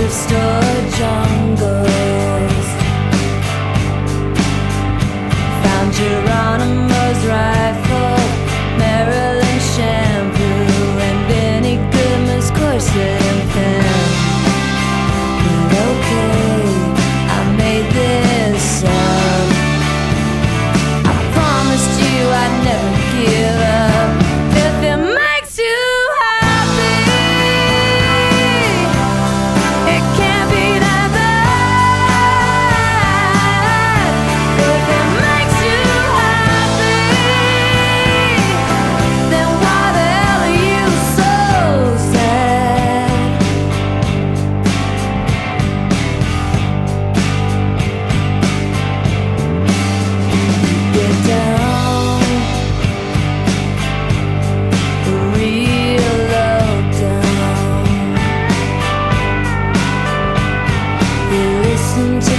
thrift store jungles. Found Geronimo's rifle, Maryland shampoo, and Benny Goodman's corset and pen. But okay, I made this up. I promised you I'd never give up. If it makes you happy, it can't be that bad. If it makes you happy, then why the hell are you so sad? Get down, real low down. You listen to